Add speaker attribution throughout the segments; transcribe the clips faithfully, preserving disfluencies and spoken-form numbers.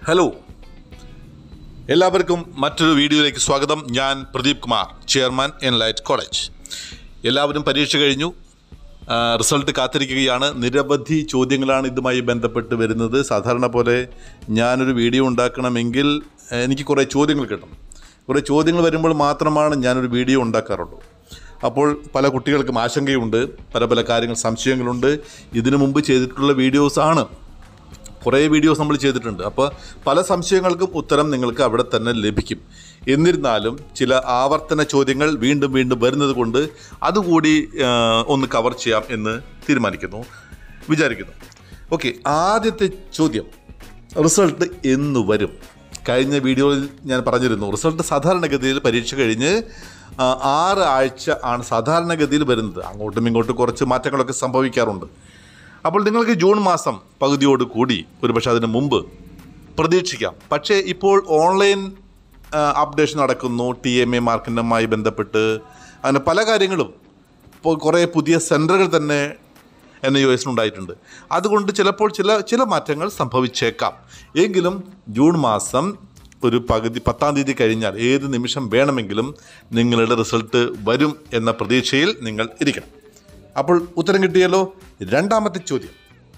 Speaker 1: Hello, എല്ലാവർക്കും മറ്റൊരു വീഡിയോയിലേക്ക് സ്വാഗതം. ഞാൻ Pradeep Kumar, chairman Enlight college. എല്ലാവരും പരീക്ഷ കഴിഞ്ഞു, റിസൾട്ട് കാത്തിരിക്കുകയാണ്. നിരവധി ചോദ്യങ്ങളാണ് ഇതുമായി ബന്ധപ്പെട്ട് വരുന്നത്. സാധാരണ പോലെ ഞാനൊരു വീഡിയോ ഉണ്ടാക്കണമെങ്കിൽ എനിക്ക് കുറേ ചോദ്യങ്ങൾ കിട്ടും. കുറേ ചോദ്യങ്ങൾ വരുമ്പോൾ മാത്രമാണ് ഞാനൊരു വീഡിയോ ഉണ്ടാക്കാറുള്ളൂ. അപ്പോൾ പല കുട്ടികൾക്കും ആശങ്കയുണ്ട്, പല പല കാര്യങ്ങൾ സംശയങ്ങളുണ്ട്. ഇതിനു മുമ്പ് ചെയ്തിട്ടുള്ള വീഡിയോസാണ്, കുറേ വീഡിയോസ് നമ്മൾ ചെയ്തിട്ടുണ്ട്. അപ്പോൾ പല സംശയങ്ങൾക്കും ഉത്തരം നിങ്ങൾക്ക് അവിടെ തന്നെ ലഭിക്കും. എന്നിരുന്നാലും ചില ആവർത്തന ചോദ്യങ്ങൾ വീണ്ടും വീണ്ടും വരുന്നത് കൊണ്ട് അതുകൂടി ഒന്ന് കവർ ചെയ്യാം എന്ന് തീരുമാനിക്കുന്നു, വിചാരിക്കുന്നു. ഓക്കെ, ആദ്യത്തെ ചോദ്യം, റിസൾട്ട് എന്ന് വരും? കഴിഞ്ഞ വീഡിയോയിൽ ഞാൻ പറഞ്ഞിരുന്നു, റിസൾട്ട് സാധാരണഗതിയിൽ പരീക്ഷ കഴിഞ്ഞ് ആറ് ആഴ്ച ആണ് സാധാരണഗതിയിൽ വരുന്നത്. അങ്ങോട്ടും ഇങ്ങോട്ടും കുറച്ച് മാറ്റങ്ങളൊക്കെ സംഭവിക്കാറുണ്ട്. അപ്പോൾ നിങ്ങൾക്ക് ജൂൺ മാസം പകുതിയോട് കൂടി, ഒരുപക്ഷെ അതിന് മുമ്പ് പ്രതീക്ഷിക്കാം. പക്ഷേ ഇപ്പോൾ ഓൺലൈൻ അപ്ഡേഷൻ നടക്കുന്നു, ടി എം എ മാർക്കിനുമായി ബന്ധപ്പെട്ട് അങ്ങനെ പല കാര്യങ്ങളും. ഇപ്പോൾ കുറേ പുതിയ സെൻറ്ററുകൾ തന്നെ എൻ യു എസിനുണ്ടായിട്ടുണ്ട്. അതുകൊണ്ട് ചിലപ്പോൾ ചില ചില മാറ്റങ്ങൾ സംഭവിച്ചേക്കാം. എങ്കിലും ജൂൺ മാസം ഒരു പകുതി പത്താം തീയതി കഴിഞ്ഞാൽ ഏത് നിമിഷം വേണമെങ്കിലും നിങ്ങളുടെ റിസൾട്ട് വരും എന്ന പ്രതീക്ഷയിൽ നിങ്ങൾ ഇരിക്കണം. അപ്പോൾ ഉത്തരം കിട്ടിയല്ലോ. രണ്ടാമത്തെ ചോദ്യം,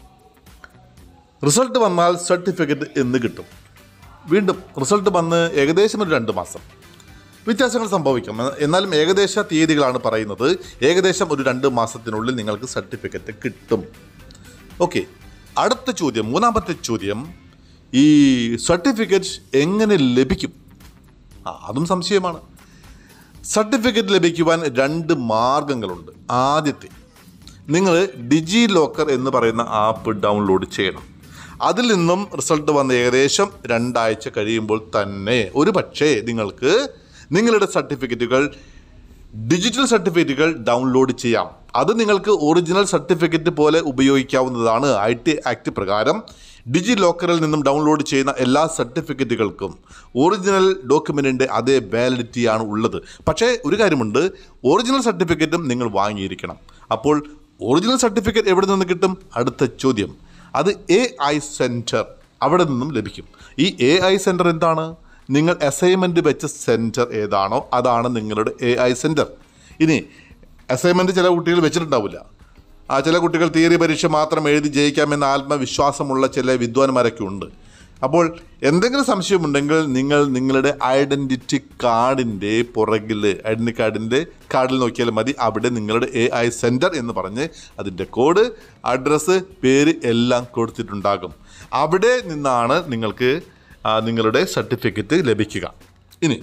Speaker 1: റിസൾട്ട് വന്നാൽ സർട്ടിഫിക്കറ്റ് എന്ന് കിട്ടും? വീണ്ടും റിസൾട്ട് വന്ന് ഏകദേശം ഒരു രണ്ട് മാസം വ്യത്യാസങ്ങൾ സംഭവിക്കാം. എന്നാലും ഏകദേശ തീയതികളാണ് പറയുന്നത്. ഏകദേശം ഒരു രണ്ട് മാസത്തിനുള്ളിൽ നിങ്ങൾക്ക് സർട്ടിഫിക്കറ്റ് കിട്ടും. ഓക്കെ, അടുത്ത ചോദ്യം, മൂന്നാമത്തെ ചോദ്യം, ഈ സർട്ടിഫിക്കറ്റ് എങ്ങനെ ലഭിക്കും? ആ അതും സംശയമാണ്. സർട്ടിഫിക്കറ്റ് ലഭിക്കുവാൻ രണ്ട് മാർഗങ്ങളുണ്ട്. ആദ്യത്തെ, നിങ്ങൾ ഡിജി ലോക്കർ എന്ന് പറയുന്ന ആപ്പ് ഡൗൺലോഡ് ചെയ്യണം. അതിൽ നിന്നും റിസൾട്ട് വന്ന് ഏകദേശം രണ്ടാഴ്ച കഴിയുമ്പോൾ തന്നെ ഒരു പക്ഷേ നിങ്ങൾക്ക് നിങ്ങളുടെ സർട്ടിഫിക്കറ്റുകൾ, ഡിജിറ്റൽ സർട്ടിഫിക്കറ്റുകൾ ഡൗൺലോഡ് ചെയ്യാം. അത് നിങ്ങൾക്ക് ഒറിജിനൽ സർട്ടിഫിക്കറ്റ് പോലെ ഉപയോഗിക്കാവുന്നതാണ്. ഐ ടി ആക്ട് പ്രകാരം ഡിജി ലോക്കറിൽ നിന്നും ഡൗൺലോഡ് ചെയ്യുന്ന എല്ലാ സർട്ടിഫിക്കറ്റുകൾക്കും ഒറിജിനൽ ഡോക്യുമെൻറ്റിൻ്റെ അതേ വാലിഡിറ്റിയാണ് ഉള്ളത്. പക്ഷേ ഒരു കാര്യമുണ്ട്, ഒറിജിനൽ സർട്ടിഫിക്കറ്റും നിങ്ങൾ വാങ്ങിയിരിക്കണം. അപ്പോൾ ഒറിജിനൽ സർട്ടിഫിക്കറ്റ് എവിടെ നിന്ന് കിട്ടും? അടുത്ത ചോദ്യം, അത് എ ഐ സെൻറ്റർ, അവിടെ നിന്നും ലഭിക്കും. ഈ എ ഐ സെൻറ്റർ എന്താണ്? നിങ്ങൾ അസൈൻമെൻറ്റ് വെച്ച സെൻറ്റർ ഏതാണോ അതാണ് നിങ്ങളുടെ എ ഐ സെൻറ്റർ. ഇനി അസൈൻമെൻറ്റ് ചില കുട്ടികൾ വെച്ചിട്ടുണ്ടാവില്ല. ആ ചില കുട്ടികൾ തിയറി പരീക്ഷ മാത്രം എഴുതി ജയിക്കാമെന്ന ആത്മവിശ്വാസമുള്ള ചില വിദ്വാൻമാരൊക്കെ ഉണ്ട്. അപ്പോൾ എന്തെങ്കിലും സംശയമുണ്ടെങ്കിൽ നിങ്ങൾ നിങ്ങളുടെ ഐഡൻറ്റിറ്റി കാർഡിൻ്റെ പുറകിൽ, ഐഡൻറ്റി കാർഡിൻ്റെ കാർഡിൽ നോക്കിയാൽ മതി. അവിടെ നിങ്ങളുടെ എ ഐ സെൻറ്റർ എന്ന് പറഞ്ഞ് അതിൻ്റെ കോഡ്, അഡ്രസ്സ്, പേര് എല്ലാം കൊടുത്തിട്ടുണ്ടാകും. അവിടെ നിന്നാണ് നിങ്ങൾക്ക് നിങ്ങളുടെ സർട്ടിഫിക്കറ്റ് ലഭിക്കുക. ഇനി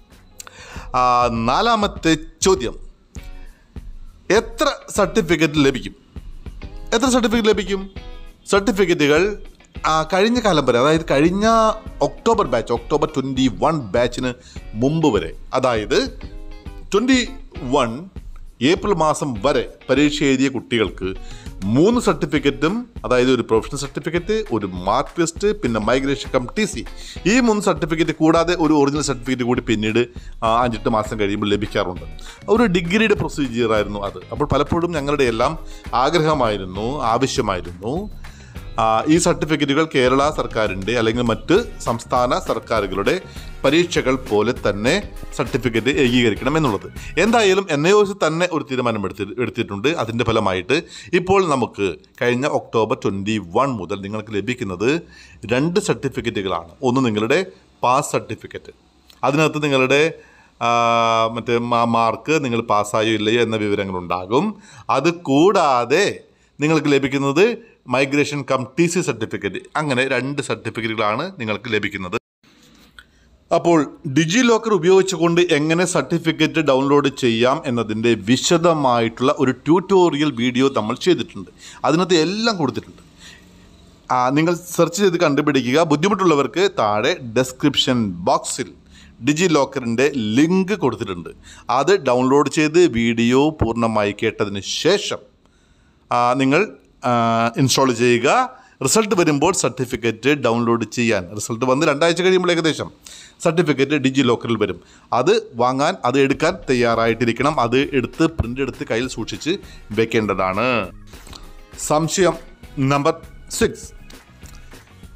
Speaker 1: നാലാമത്തെ ചോദ്യം, എത്ര സർട്ടിഫിക്കറ്റ് ലഭിക്കും? എത്ര സർട്ടിഫിക്കറ്റ് ലഭിക്കും? സർട്ടിഫിക്കറ്റുകൾ കഴിഞ്ഞ കാലം വരെ, അതായത് കഴിഞ്ഞ October batch, October twenty one ബാച്ചിന് മുമ്പ് വരെ, അതായത് ട്വൻറ്റി വൺ ഏപ്രിൽ മാസം വരെ പരീക്ഷ എഴുതിയ കുട്ടികൾക്ക് മൂന്ന് സർട്ടിഫിക്കറ്റും, അതായത് ഒരു പ്രൊഫഷണൽ സർട്ടിഫിക്കറ്റ്, ഒരു മാർക്ക് ടെസ്റ്റ്, പിന്നെ മൈഗ്രേഷൻ കം ടി സി, ഈ മൂന്ന് സർട്ടിഫിക്കറ്റ് കൂടാതെ ഒരു ഒറിജിനൽ സർട്ടിഫിക്കറ്റ് കൂടി പിന്നീട് അഞ്ചെട്ട് മാസം കഴിയുമ്പോൾ ലഭിക്കാറുണ്ട്. ഒരു ഡിഗ്രിയുടെ പ്രൊസീജിയറായിരുന്നു അത്. അപ്പോൾ പലപ്പോഴും ഞങ്ങളുടെ എല്ലാം ആഗ്രഹമായിരുന്നു, ആവശ്യമായിരുന്നു ഈ സർട്ടിഫിക്കറ്റുകൾ കേരള സർക്കാരിൻ്റെ അല്ലെങ്കിൽ മറ്റ് സംസ്ഥാന സർക്കാരുകളുടെ പരീക്ഷകൾ പോലെ തന്നെ സർട്ടിഫിക്കറ്റ് ഏകീകരിക്കണം എന്നുള്ളത്. എന്തായാലും എൻ ഐ ഒ എസ് തന്നെ ഒരു തീരുമാനം എടുത്തി എടുത്തിട്ടുണ്ട് അതിൻ്റെ ഫലമായിട്ട് ഇപ്പോൾ നമുക്ക് കഴിഞ്ഞ ഒക്ടോബർ ട്വൻറ്റി വൺ മുതൽ നിങ്ങൾക്ക് ലഭിക്കുന്നത് രണ്ട് സർട്ടിഫിക്കറ്റുകളാണ്. ഒന്ന് നിങ്ങളുടെ പാസ് സർട്ടിഫിക്കറ്റ്, അതിനകത്ത് നിങ്ങളുടെ മറ്റേ മാർക്ക്, നിങ്ങൾ പാസ്സായോ ഇല്ലയോ എന്ന വിവരങ്ങളുണ്ടാകും. അത് കൂടാതെ നിങ്ങൾക്ക് ലഭിക്കുന്നത് migration cum T C certificate. അങ്ങനെ രണ്ട് സർട്ടിഫിക്കറ്റുകളാണ് നിങ്ങൾക്ക് ലഭിക്കുന്നത്. അപ്പോൾ ഡിജി ലോക്കർ ഉപയോഗിച്ചുകൊണ്ട് എങ്ങനെ സർട്ടിഫിക്കറ്റ് ഡൗൺലോഡ് ചെയ്യാം എന്നതിൻ്റെ വിശദമായിട്ടുള്ള ഒരു ട്യൂട്ടോറിയൽ വീഡിയോ നമ്മൾ ചെയ്തിട്ടുണ്ട്. അതിനകത്ത് എല്ലാം കൊടുത്തിട്ടുണ്ട്. നിങ്ങൾ സെർച്ച് ചെയ്ത് കണ്ടുപിടിക്കുക. ബുദ്ധിമുട്ടുള്ളവർക്ക് താഴെ ഡെസ്ക്രിപ്ഷൻ ബോക്സിൽ ഡിജി ലോക്കറിൻ്റെ ലിങ്ക് കൊടുത്തിട്ടുണ്ട്. അത് ഡൗൺലോഡ് ചെയ്ത് വീഡിയോ പൂർണ്ണമായി കേട്ടതിന് ശേഷം നിങ്ങൾ ഇൻസ്റ്റാൾ ചെയ്യുക. റിസൾട്ട് വരുമ്പോൾ സർട്ടിഫിക്കറ്റ് ഡൗൺലോഡ് ചെയ്യാൻ, റിസൾട്ട് വന്ന് രണ്ടാഴ്ച കഴിയുമ്പോൾ ഏകദേശം സർട്ടിഫിക്കറ്റ് ഡിജി ലോക്കറിൽ വരും. അത് വാങ്ങാൻ, അത് എടുക്കാൻ തയ്യാറായിട്ടിരിക്കണം. അത് എടുത്ത് പ്രിൻ്റ് എടുത്ത് കയ്യിൽ സൂക്ഷിച്ച് വെക്കേണ്ടതാണ്. സംശയം നമ്പർ സിക്സ്,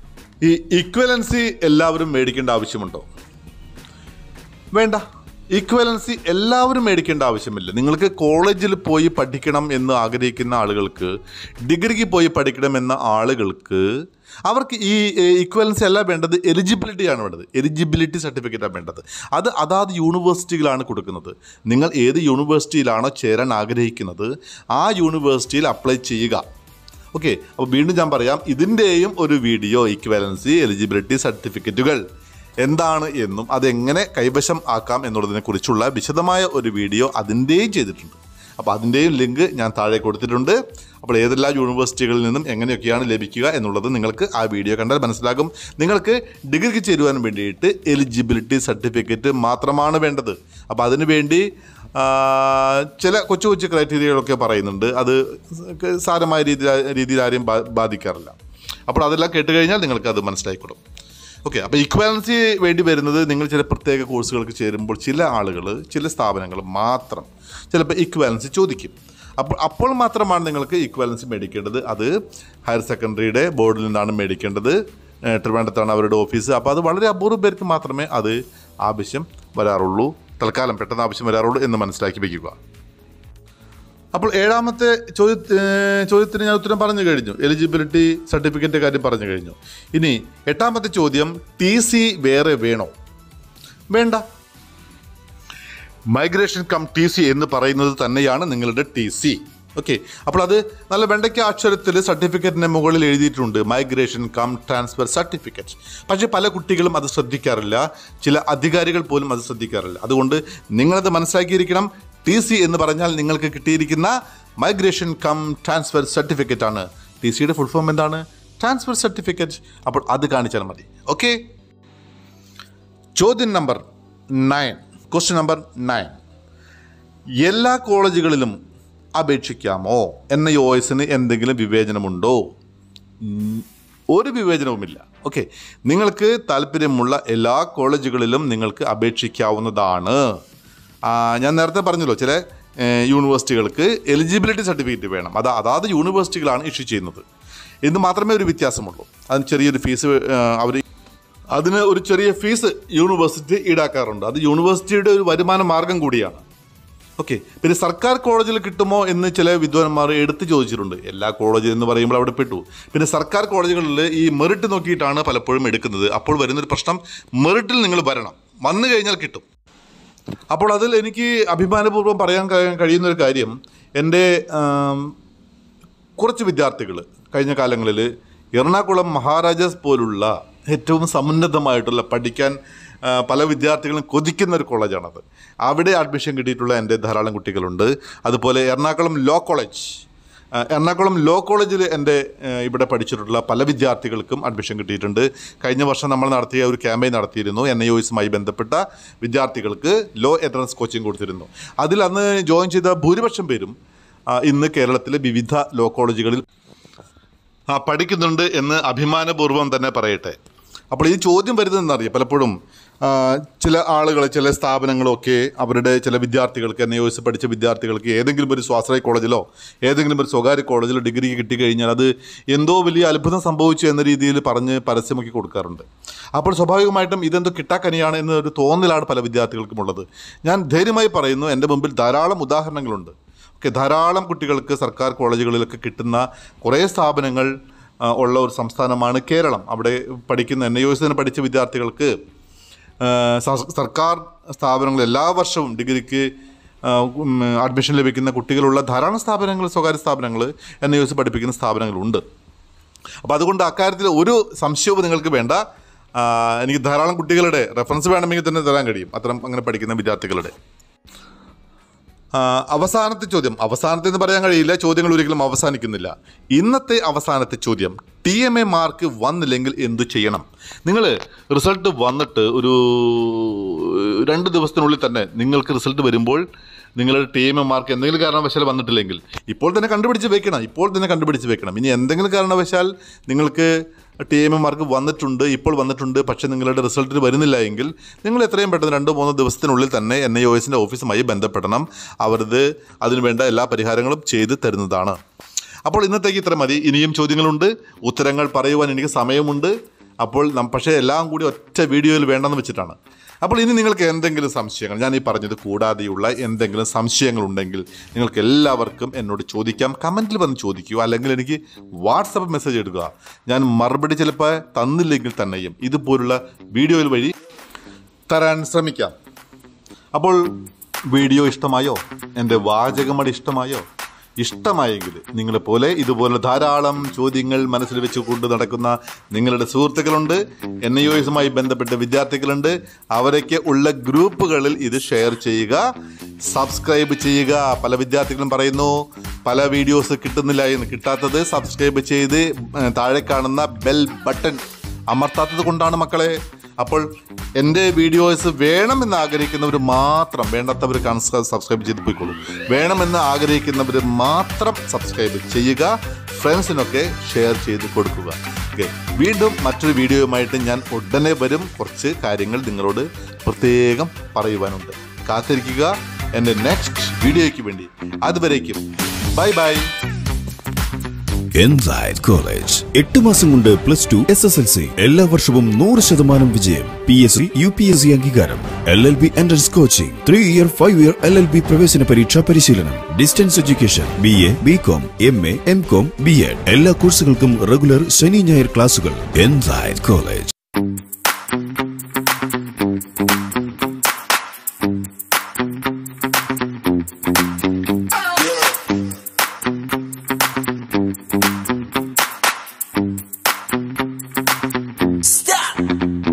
Speaker 1: ഈ ഇക്വലൻസി എല്ലാവരും മേടിക്കേണ്ട ആവശ്യമുണ്ടോ? വേണ്ട. ഇക്വലൻസി എല്ലാവരും മേടിക്കേണ്ട ആവശ്യമില്ല. നിങ്ങൾക്ക് കോളേജിൽ പോയി പഠിക്കണം എന്ന് ആഗ്രഹിക്കുന്ന ആളുകൾക്ക്, ഡിഗ്രിക്ക് പോയി പഠിക്കണമെന്ന ആളുകൾക്ക് അവർക്ക് ഈ ഇക്വലൻസി അല്ല വേണ്ടത്, എലിജിബിലിറ്റിയാണ് വേണ്ടത്. എലിജിബിലിറ്റി സർട്ടിഫിക്കറ്റാണ് വേണ്ടത്. അത് അതാത് യൂണിവേഴ്സിറ്റികളാണ് കൊടുക്കുന്നത്. നിങ്ങൾ ഏത് യൂണിവേഴ്സിറ്റിയിലാണോ ചേരാൻ ആഗ്രഹിക്കുന്നത് ആ യൂണിവേഴ്സിറ്റിയിൽ അപ്ലൈ ചെയ്യുക. ഓക്കെ, അപ്പോൾ വീണ്ടും ഞാൻ പറയാം, ഇതിൻ്റെയും ഒരു വീഡിയോ ഇക്വലൻസി എലിജിബിലിറ്റി സർട്ടിഫിക്കറ്റുകൾ എന്താണ് എന്നും അതെങ്ങനെ കൈവശം ആക്കാം എന്നുള്ളതിനെക്കുറിച്ചുള്ള വിശദമായ ഒരു വീഡിയോ അതിൻ്റെയും ചെയ്തിട്ടുണ്ട്. അപ്പോൾ അതിൻ്റെയും ലിങ്ക് ഞാൻ താഴെ കൊടുത്തിട്ടുണ്ട്. അപ്പോൾ ഏതെല്ലാം യൂണിവേഴ്സിറ്റികളിൽ നിന്നും എങ്ങനെയൊക്കെയാണ് ലഭിക്കുക എന്നുള്ളത് നിങ്ങൾക്ക് ആ വീഡിയോ കണ്ടാൽ മനസ്സിലാകും. നിങ്ങൾക്ക് ഡിഗ്രിക്ക് ചേരുവാൻ വേണ്ടിയിട്ട് എലിജിബിലിറ്റി സർട്ടിഫിക്കറ്റ് മാത്രമാണ് വേണ്ടത്. അപ്പോൾ അതിനു വേണ്ടി ചില കൊച്ചു കൊച്ചു ക്രൈറ്റീരിയകളൊക്കെ പറയുന്നുണ്ട്. അത് സാരമായ രീതിയിൽ രീതിയിൽ ആരെയും ബാധിക്കാറില്ല. അപ്പോൾ അതെല്ലാം കേട്ട് കഴിഞ്ഞാൽ നിങ്ങൾക്ക് അത് മനസ്സിലായിക്കൊള്ളും. ഓക്കെ, അപ്പോൾ ഇക്വാലൻസി വേണ്ടി വരുന്നത് നിങ്ങൾ ചില പ്രത്യേക കോഴ്സുകൾക്ക് ചേരുമ്പോൾ ചില ആളുകൾ, ചില സ്ഥാപനങ്ങൾ മാത്രം ചിലപ്പോൾ ഇക്വാലൻസി ചോദിക്കും. അപ്പോൾ അപ്പോൾ മാത്രമാണ് നിങ്ങൾക്ക് ഇക്വാലൻസി മേടിക്കേണ്ടത്. അത് ഹയർ സെക്കൻഡറിയുടെ ബോർഡിൽ നിന്നാണ് മേടിക്കേണ്ടത്. ട്രിവാൻഡ്രത്താണ് അവരുടെ ഓഫീസ്. അപ്പോൾ അത് വളരെ അപൂർവ പേർക്ക് മാത്രമേ അത് ആവശ്യം വരാറുള്ളൂ. തൽക്കാലം പെട്ടെന്ന് ആവശ്യം വരാറുള്ളൂ എന്ന് മനസ്സിലാക്കി വയ്ക്കുക. അപ്പോൾ ഏഴാമത്തെ ചോദ്യ ചോദ്യത്തിന് ഞാൻ ഉത്തരം പറഞ്ഞു കഴിഞ്ഞു. എലിജിബിലിറ്റി സർട്ടിഫിക്കറ്റ് കാര്യം പറഞ്ഞു കഴിഞ്ഞു. ഇനി എട്ടാമത്തെ ചോദ്യം, ടി സി വേറെ വേണോ? വേണ്ട. മൈഗ്രേഷൻ കം ടി സി എന്ന് പറയുന്നത് തന്നെയാണ് നിങ്ങളുടെ ടി സി. ഓക്കെ, അപ്പോൾ അത് നല്ല വെണ്ടയ്ക്ക അക്ഷരത്തിൽ സർട്ടിഫിക്കറ്റിൻ്റെ മുകളിൽ എഴുതിയിട്ടുണ്ട്, മൈഗ്രേഷൻ കം ട്രാൻസ്ഫർ സർട്ടിഫിക്കറ്റ്. പക്ഷേ പല കുട്ടികളും അത് ശ്രദ്ധിക്കാറില്ല, ചില അധികാരികൾ പോലും അത് ശ്രദ്ധിക്കാറില്ല. അതുകൊണ്ട് നിങ്ങളത് മനസ്സിലാക്കിയിരിക്കണം. ടി സി എന്ന് പറഞ്ഞാൽ നിങ്ങൾക്ക് കിട്ടിയിരിക്കുന്ന മൈഗ്രേഷൻ കം ട്രാൻസ്ഫർ സർട്ടിഫിക്കറ്റ് ആണ്. ടി സിയുടെ ഫുൾ ഫോം എന്താണ്? Transfer certificate. അപ്പോൾ അത് കാണിച്ചാൽ മതി. ഓക്കെ, ചോദ്യം number nine, question number nine. എല്ലാ കോളേജുകളിലും അപേക്ഷിക്കാമോ? എൻ ഐ ഒ എസിന് എന്തെങ്കിലും വിവേചനമുണ്ടോ? ഒരു വിവേചനവുമില്ല. ഓക്കെ, നിങ്ങൾക്ക് താല്പര്യമുള്ള എല്ലാ കോളേജുകളിലും നിങ്ങൾക്ക് അപേക്ഷിക്കാവുന്നതാണ്. ഞാൻ നേരത്തെ പറഞ്ഞല്ലോ, ചില യൂണിവേഴ്സിറ്റികൾക്ക് എലിജിബിലിറ്റി സർട്ടിഫിക്കറ്റ് വേണം. അത് അതാത് യൂണിവേഴ്സിറ്റികളാണ് ഇഷ്യൂ ചെയ്യുന്നത്. ഇത് മാത്രമേ ഒരു വ്യത്യാസമുള്ളൂ. അതിന് ചെറിയൊരു ഫീസ് അവർ അതിന് ഒരു ചെറിയ ഫീസ് യൂണിവേഴ്സിറ്റി ഈടാക്കാറുണ്ട്. അത് യൂണിവേഴ്സിറ്റിയുടെ ഒരു വരുമാന മാർഗം കൂടിയാണ്. ഓക്കെ, പിന്നെ സർക്കാർ കോളേജിൽ കിട്ടുമോ എന്ന് ചില വിദ്വാൻമാർ എടുത്തു ചോദിച്ചിട്ടുണ്ട്. എല്ലാ കോളേജ് എന്ന് പറയുമ്പോൾ അവിടെ പെട്ടു. പിന്നെ സർക്കാർ കോളേജുകളിൽ ഈ മെറിറ്റ് നോക്കിയിട്ടാണ് പലപ്പോഴും എടുക്കുന്നത്. അപ്പോൾ വരുന്നൊരു പ്രശ്നം, മെറിറ്റിൽ നിങ്ങൾ വരണം, വന്നു കഴിഞ്ഞാൽ കിട്ടും. അപ്പോൾ അതിൽ എനിക്ക് അഭിമാനപൂർവ്വം പറയാൻ കഴിയുന്ന ഒരു കാര്യം, എൻ്റെ കുറച്ച് വിദ്യാർത്ഥികൾ കഴിഞ്ഞ കാലങ്ങളിൽ എറണാകുളം മഹാരാജാസ് പോലുള്ള ഏറ്റവും സമുന്നതമായിട്ടുള്ള പഠിക്കാൻ പല വിദ്യാർത്ഥികളും കൊതിക്കുന്ന ഒരു കോളേജാണത്. അവിടെ അഡ്മിഷൻ കിട്ടിയിട്ടുള്ള എൻ്റെ ധാരാളം കുട്ടികളുണ്ട്. അതുപോലെ Ernakulam law college Ernakulam law കോളേജിൽ എൻ്റെ ഇവിടെ പഠിച്ചിട്ടുള്ള പല വിദ്യാർത്ഥികൾക്കും അഡ്മിഷൻ കിട്ടിയിട്ടുണ്ട്. കഴിഞ്ഞ വർഷം നമ്മൾ നടത്തിയ ഒരു ക്യാമ്പയിൻ നടത്തിയിരുന്നു. എൻ ഐ ഒ എസുമായി ബന്ധപ്പെട്ട വിദ്യാർത്ഥികൾക്ക് ലോ എൻട്രൻസ് കോച്ചിങ് കൊടുത്തിരുന്നു. അതിൽ അന്ന് ജോയിൻ ചെയ്ത ഭൂരിപക്ഷം പേരും ഇന്ന് കേരളത്തിലെ വിവിധ ലോ കോളേജുകളിൽ പഠിക്കുന്നുണ്ട് എന്ന് അഭിമാനപൂർവ്വം തന്നെ പറയട്ടെ. അപ്പോൾ ഈ ചോദ്യം വരുന്നതെന്നറിയാം, പലപ്പോഴും ചില ആളുകൾ, ചില സ്ഥാപനങ്ങളൊക്കെ അവരുടെ ചില വിദ്യാർത്ഥികൾക്ക്, എൻ ഐ ഒ എസ് പഠിച്ച വിദ്യാർത്ഥികൾക്ക് ഏതെങ്കിലും ഒരു സ്വാശ്രയ കോളേജിലോ ഏതെങ്കിലും ഒരു സ്വകാര്യ കോളേജിലോ ഡിഗ്രി കിട്ടിക്കഴിഞ്ഞാൽ അത് എന്തോ വലിയ അത്ഭുതം സംഭവിച്ചു എന്ന രീതിയിൽ പറഞ്ഞ് പരസ്യമാക്കി കൊടുക്കാറുണ്ട്. അപ്പോൾ സ്വാഭാവികമായിട്ടും ഇതെന്തോ കിട്ടാക്കനിയാണ് എന്നൊരു തോന്നലാണ് പല വിദ്യാർത്ഥികൾക്കും ഉള്ളത്. ഞാൻ ധൈര്യമായി പറയുന്നു, എൻ്റെ മുമ്പിൽ ധാരാളം ഉദാഹരണങ്ങളുണ്ട്. ഓക്കെ, ധാരാളം കുട്ടികൾക്ക് സർക്കാർ കോളേജുകളിലൊക്കെ കിട്ടുന്ന കുറേ സ്ഥാപനങ്ങൾ ഉള്ള ഒരു സംസ്ഥാനമാണ് കേരളം. അവിടെ പഠിക്കുന്ന എൻ ഐ ഒ എസിന് പഠിച്ച വിദ്യാർത്ഥികൾക്ക് സർക്കാർ സ്ഥാപനങ്ങൾ എല്ലാ വർഷവും ഡിഗ്രിക്ക് അഡ്മിഷൻ ലഭിക്കുന്ന കുട്ടികളുള്ള ധാരാളം സ്ഥാപനങ്ങൾ, സ്വകാര്യ സ്ഥാപനങ്ങൾ, എൻ ഐ ഒ എസ് പഠിപ്പിക്കുന്ന സ്ഥാപനങ്ങളുണ്ട്. അപ്പോൾ അതുകൊണ്ട് അക്കാര്യത്തിൽ ഒരു സംശയവും നിങ്ങൾക്ക് വേണ്ട. എനിക്ക് ധാരാളം കുട്ടികളുടെ റെഫറൻസ് വേണമെങ്കിൽ തന്നെ തരാൻ കഴിയും, അത്തരം അങ്ങനെ പഠിക്കുന്ന വിദ്യാർത്ഥികളുടെ. അവസാനത്തെ ചോദ്യം, അവസാനത്തെ എന്ന് പറയാൻ കഴിയില്ല, ചോദ്യങ്ങൾ ഒരിക്കലും അവസാനിക്കുന്നില്ല. ഇന്നത്തെ അവസാനത്തെ ചോദ്യം, ടി എം എ മാർക്ക് വന്നില്ലെങ്കിൽ എന്തു ചെയ്യണം? നിങ്ങൾ റിസൾട്ട് വന്നിട്ട് ഒരു രണ്ട് ദിവസത്തിനുള്ളിൽ തന്നെ നിങ്ങൾക്ക് റിസൾട്ട് വരുമ്പോൾ നിങ്ങളുടെ ടി എം എ മാർക്ക് എന്തെങ്കിലും കാരണവശാൽ വന്നിട്ടില്ലെങ്കിൽ ഇപ്പോൾ തന്നെ കണ്ടുപിടിച്ച് വെക്കണം ഇപ്പോൾ തന്നെ കണ്ടുപിടിച്ച് വെക്കണം ഇനി എന്തെങ്കിലും കാരണവശാൽ നിങ്ങൾക്ക് ടി എം എ മാർക്ക് വന്നിട്ടുണ്ട്, ഇപ്പോൾ വന്നിട്ടുണ്ട്, പക്ഷേ നിങ്ങളുടെ റിസൾട്ടിന് വരുന്നില്ല എങ്കിൽ നിങ്ങൾ എത്രയും പെട്ടെന്ന് രണ്ടോ മൂന്നോ ദിവസത്തിനുള്ളിൽ തന്നെ എൻ ഐ ഒ എസിൻ്റെ ഓഫീസുമായി ബന്ധപ്പെടണം. അവരത് അതിനുവേണ്ട എല്ലാ പരിഹാരങ്ങളും ചെയ്ത് തരുന്നതാണ്. അപ്പോൾ ഇന്നത്തേക്ക് ഇത്ര മതി. ഇനിയും ചോദ്യങ്ങളുണ്ട്, ഉത്തരങ്ങൾ പറയുവാൻ എനിക്ക് സമയമുണ്ട്. അപ്പോൾ പക്ഷേ എല്ലാം കൂടി ഒറ്റ വീഡിയോയിൽ വേണ്ടെന്ന് വെച്ചിട്ടാണ്. അപ്പോൾ ഇനി നിങ്ങൾക്ക് എന്തെങ്കിലും സംശയങ്ങൾ, ഞാൻ ഈ പറഞ്ഞത് കൂടാതെയുള്ള എന്തെങ്കിലും സംശയങ്ങളുണ്ടെങ്കിൽ നിങ്ങൾക്ക് എല്ലാവർക്കും എന്നോട് ചോദിക്കാം. കമൻറ്റിൽ വന്ന് ചോദിക്കുക, അല്ലെങ്കിൽ എനിക്ക് വാട്സപ്പ് മെസ്സേജ് എടുക്കുക. ഞാൻ മറുപടി ചിലപ്പോൾ തന്നില്ലെങ്കിൽ തന്നെയും ഇതുപോലുള്ള വീഡിയോയിൽ വഴി തരാൻ ശ്രമിക്കാം. അപ്പോൾ വീഡിയോ ഇഷ്ടമായോ? എൻ്റെ വാചകമടി ഇഷ്ടമായോ? ഇഷ്ടമായെങ്കിൽ നിങ്ങളെപ്പോലെ ഇതുപോലെ ധാരാളം ചോദ്യങ്ങൾ മനസ്സിൽ വെച്ച് കൊണ്ട് നടക്കുന്ന നിങ്ങളുടെ സുഹൃത്തുക്കളുണ്ട്, എൻ ഐ ഒ എസുമായി ബന്ധപ്പെട്ട വിദ്യാർത്ഥികളുണ്ട്. അവരൊക്കെ ഉള്ള ഗ്രൂപ്പുകളിൽ ഇത് ഷെയർ ചെയ്യുക, സബ്സ്ക്രൈബ് ചെയ്യുക. പല വിദ്യാർത്ഥികളും പറയുന്നു പല വീഡിയോസ് കിട്ടുന്നില്ല എന്ന്. കിട്ടാത്തത് സബ്സ്ക്രൈബ് ചെയ്ത് താഴെ കാണുന്ന ബെൽ ബട്ടൺ അമർത്താത്തത് കൊണ്ടാണ് മക്കളെ. അപ്പോൾ എൻ്റെ വീഡിയോസ് വേണമെന്ന് ആഗ്രഹിക്കുന്നവർ മാത്രം, വേണ്ടാത്തവർ സബ്സ്ക്രൈബ് ചെയ്ത് പോയിക്കോളൂ. വേണമെന്ന് ആഗ്രഹിക്കുന്നവർ മാത്രം സബ്സ്ക്രൈബ് ചെയ്യുക, ഫ്രണ്ട്സിനൊക്കെ ഷെയർ ചെയ്ത് കൊടുക്കുക. ഓക്കെ, വീണ്ടും മറ്റൊരു വീഡിയോയുമായിട്ട് ഞാൻ ഉടനെ വരും. കുറച്ച് കാര്യങ്ങൾ നിങ്ങളോട് പ്രത്യേകം പറയുവാനുണ്ട്. കാത്തിരിക്കുക എൻ്റെ നെക്സ്റ്റ് വീഡിയോയ്ക്ക് വേണ്ടി. അതുവരേക്കും ബൈ ബൈ.
Speaker 2: ENLIGHT കോളേജ് എട്ട് മാസം കൊണ്ട് plus two S S L C എല്ലാ വർഷവും നൂറ് ശതമാനം വിജയം. P S C U P S C അംഗീകാരം. L L B entrance coaching. Three year five year L L B പ്രവേശന പരീക്ഷാ പരിശീലനം. Distance education. B A B com M A M com B ed എല്ലാ കോഴ്സുകൾക്കും regular ശനി ഞായർ ക്ലാസുകൾ. ENLIGHT college.
Speaker 3: Stop!